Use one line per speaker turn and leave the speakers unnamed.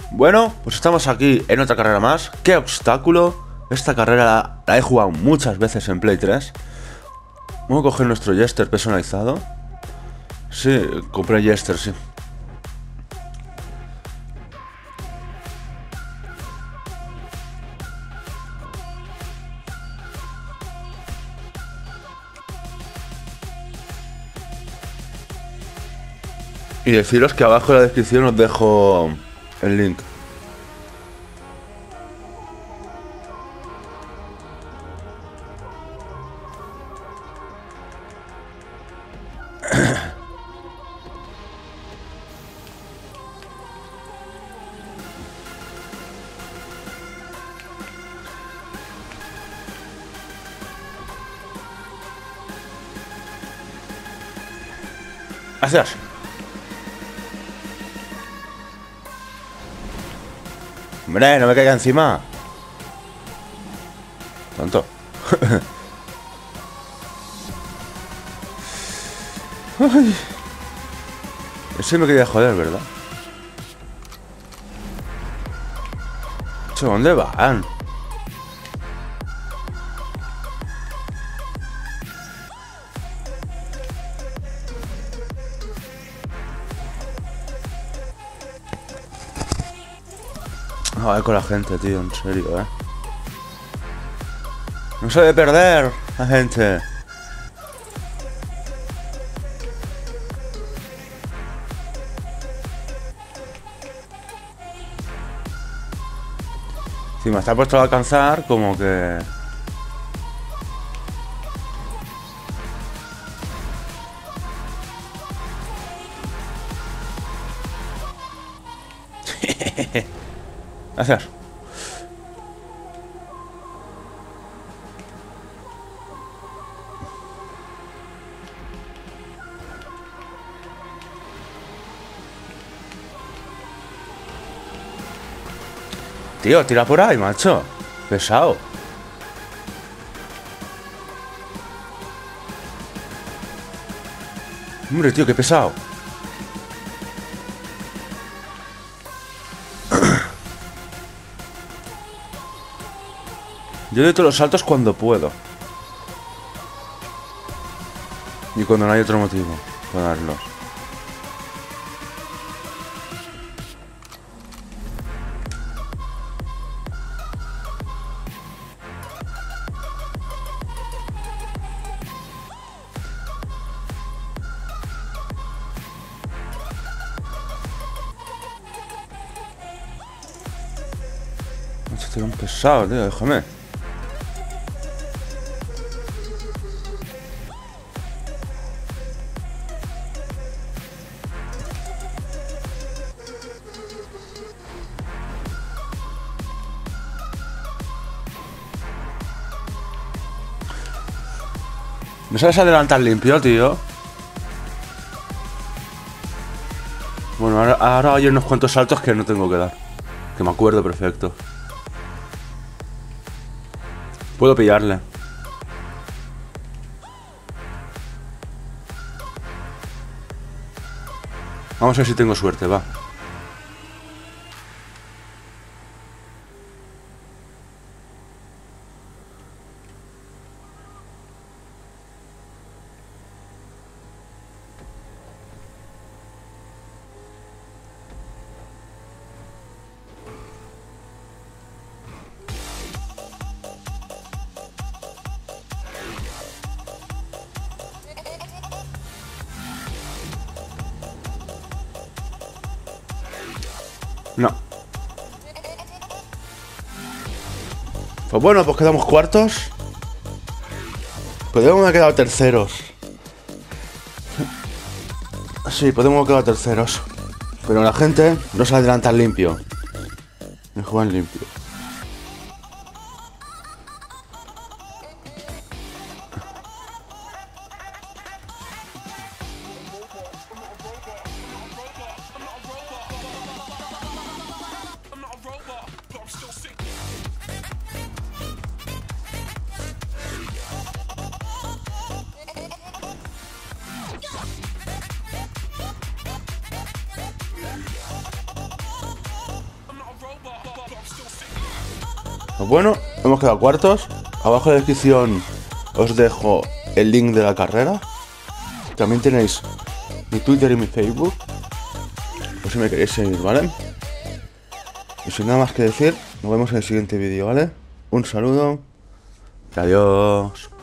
Bueno, pues estamos aquí en otra carrera más. ¡Qué obstáculo! Esta carrera la he jugado muchas veces en Play 3. Vamos a coger nuestro Jester personalizado. Sí, compré Jester, sí. Y deciros que abajo en la descripción os dejo el link. Gracias. Hombre, no me caiga encima. Tonto. Ay. Ese me quería joder, ¿verdad? ¿Dónde van? Joder con la gente, tío, en serio, No se debe perder la gente. Si me está puesto a alcanzar, como que... Gracias. Tío, tira por ahí, macho. Pesado. Hombre, tío, qué pesado. Yo doy todos los saltos cuando puedo. Y cuando no hay otro motivo para darlos. Este era un pesado, tío, déjame. ¿Me sabes adelantar limpio, tío? Bueno, ahora hay unos cuantos saltos que no tengo que dar. Que me acuerdo perfecto. Puedo pillarle. Vamos a ver si tengo suerte, va. No. Pues bueno, pues quedamos cuartos. Podemos haber quedado terceros. Sí, podemos haber quedado terceros. Pero la gente no se adelanta limpio. Me juegan limpio. Pues bueno, hemos quedado cuartos. Abajo en la descripción os dejo el link de la carrera. También tenéis mi Twitter y mi Facebook, por si me queréis seguir, ¿vale? Y sin nada más que decir, nos vemos en el siguiente vídeo, ¿vale? Un saludo y adiós.